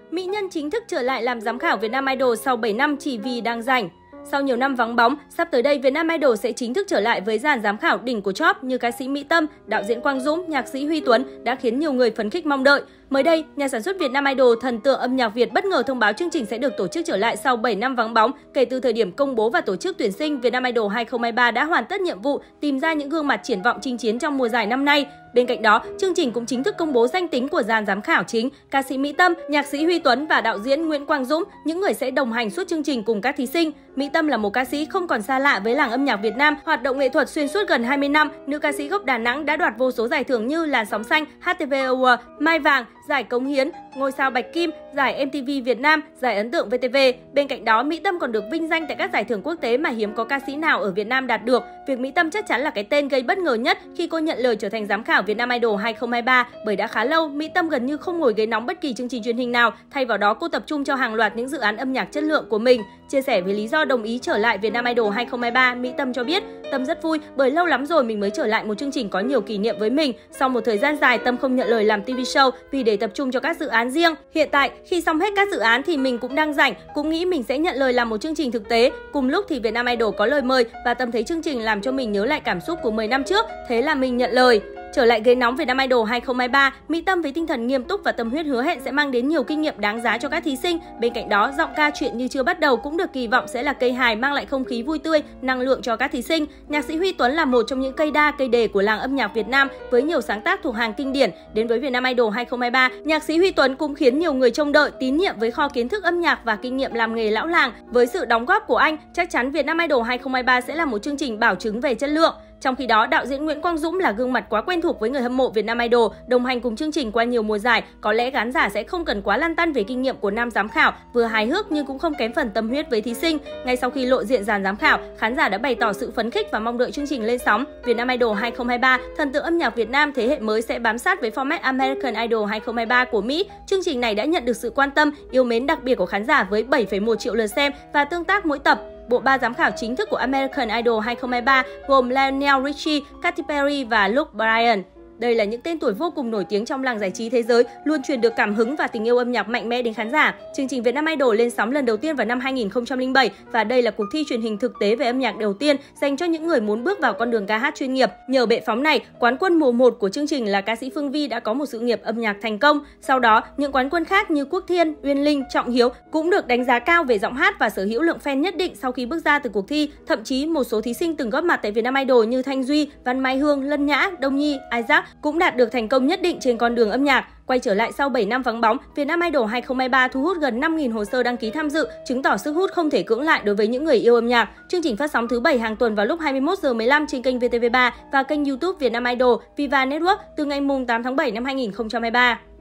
Mỹ Nhân chính thức trở lại làm giám khảo Vietnam Idol sau 7 năm chỉ vì đang rảnh. Sau nhiều năm vắng bóng, sắp tới đây Vietnam Idol sẽ chính thức trở lại với dàn giám khảo đỉnh của chóp như ca sĩ Mỹ Tâm, đạo diễn Quang Dũng, nhạc sĩ Huy Tuấn đã khiến nhiều người phấn khích mong đợi. Mới đây, nhà sản xuất Vietnam Idol, thần tượng âm nhạc Việt bất ngờ thông báo chương trình sẽ được tổ chức trở lại sau 7 năm vắng bóng. Kể từ thời điểm công bố và tổ chức tuyển sinh, Vietnam Idol 2023 đã hoàn tất nhiệm vụ tìm ra những gương mặt triển vọng chinh chiến trong mùa giải năm nay. Bên cạnh đó, chương trình cũng chính thức công bố danh tính của dàn giám khảo chính, ca sĩ Mỹ Tâm, nhạc sĩ Huy Tuấn và đạo diễn Nguyễn Quang Dũng, những người sẽ đồng hành suốt chương trình cùng các thí sinh. Mỹ Tâm là một ca sĩ không còn xa lạ với làng âm nhạc Việt Nam, hoạt động nghệ thuật xuyên suốt gần 20 năm. Nữ ca sĩ gốc Đà Nẵng đã đoạt vô số giải thưởng như Làn sóng xanh, HTV Award, Mai vàng, giải Cống hiến, Ngôi sao Bạch Kim, giải MTV Việt Nam, giải Ấn tượng VTV. Bên cạnh đó, Mỹ Tâm còn được vinh danh tại các giải thưởng quốc tế mà hiếm có ca sĩ nào ở Việt Nam đạt được. Việc Mỹ Tâm chắc chắn là cái tên gây bất ngờ nhất khi cô nhận lời trở thành giám khảo Vietnam Idol 2023, bởi đã khá lâu Mỹ Tâm gần như không ngồi ghế nóng bất kỳ chương trình truyền hình nào, thay vào đó cô tập trung cho hàng loạt những dự án âm nhạc chất lượng của mình. Chia sẻ về lý do đồng ý trở lại Vietnam Idol 2023, Mỹ Tâm cho biết: "Tâm rất vui bởi lâu lắm rồi mình mới trở lại một chương trình có nhiều kỷ niệm với mình. Sau một thời gian dài Tâm không nhận lời làm TV show vì để tập trung cho các dự án riêng. Hiện tại khi xong hết các dự án thì mình cũng đang rảnh, cũng nghĩ mình sẽ nhận lời làm một chương trình thực tế. Cùng lúc thì Vietnam Idol có lời mời và Tâm thấy chương trình làm cho mình nhớ lại cảm xúc của 10 năm trước, thế là mình nhận lời." Trở lại ghế nóng Vietnam Idol 2023, Mỹ Tâm với tinh thần nghiêm túc và tâm huyết hứa hẹn sẽ mang đến nhiều kinh nghiệm đáng giá cho các thí sinh. Bên cạnh đó, giọng ca Chuyện như chưa bắt đầu cũng được kỳ vọng sẽ là cây hài mang lại không khí vui tươi, năng lượng cho các thí sinh. Nhạc sĩ Huy Tuấn là một trong những cây đa, cây đề của làng âm nhạc Việt Nam với nhiều sáng tác thuộc hàng kinh điển. Đến với Vietnam Idol 2023, nhạc sĩ Huy Tuấn cũng khiến nhiều người trông đợi, tín nhiệm với kho kiến thức âm nhạc và kinh nghiệm làm nghề lão làng. Với sự đóng góp của anh, chắc chắn Vietnam Idol 2023 sẽ là một chương trình bảo chứng về chất lượng. Trong khi đó, đạo diễn Nguyễn Quang Dũng là gương mặt quá quen thuộc với người hâm mộ Vietnam Idol, đồng hành cùng chương trình qua nhiều mùa giải, có lẽ khán giả sẽ không cần quá lăn tăn về kinh nghiệm của nam giám khảo, vừa hài hước nhưng cũng không kém phần tâm huyết với thí sinh. Ngay sau khi lộ diện dàn giám khảo, khán giả đã bày tỏ sự phấn khích và mong đợi chương trình lên sóng. Vietnam Idol 2023, thần tượng âm nhạc Việt Nam thế hệ mới sẽ bám sát với format American Idol 2023 của Mỹ. Chương trình này đã nhận được sự quan tâm, yêu mến đặc biệt của khán giả với 7,1 triệu lượt xem và tương tác mỗi tập. Bộ ba giám khảo chính thức của American Idol 2023 gồm Lionel Richie, Katy Perry và Luke Bryan. Đây là những tên tuổi vô cùng nổi tiếng trong làng giải trí thế giới, luôn truyền được cảm hứng và tình yêu âm nhạc mạnh mẽ đến khán giả. Chương trình Vietnam Idol lên sóng lần đầu tiên vào năm 2007 và đây là cuộc thi truyền hình thực tế về âm nhạc đầu tiên dành cho những người muốn bước vào con đường ca hát chuyên nghiệp. Nhờ bệ phóng này, quán quân mùa 1 của chương trình là ca sĩ Phương Vy đã có một sự nghiệp âm nhạc thành công. Sau đó, những quán quân khác như Quốc Thiên, Uyên Linh, Trọng Hiếu cũng được đánh giá cao về giọng hát và sở hữu lượng fan nhất định sau khi bước ra từ cuộc thi. Thậm chí một số thí sinh từng góp mặt tại Vietnam Idol như Thanh Duy, Văn Mai Hương, Lân Nhã, Đông Nhi, Isaac cũng đạt được thành công nhất định trên con đường âm nhạc. Quay trở lại sau 7 năm vắng bóng, Vietnam Idol 2023 thu hút gần 5.000 hồ sơ đăng ký tham dự, chứng tỏ sức hút không thể cưỡng lại đối với những người yêu âm nhạc. Chương trình phát sóng thứ 7 hàng tuần vào lúc 21h15 trên kênh VTV3 và kênh YouTube Vietnam Idol Viva Network từ ngày 8 tháng 7 năm 2023.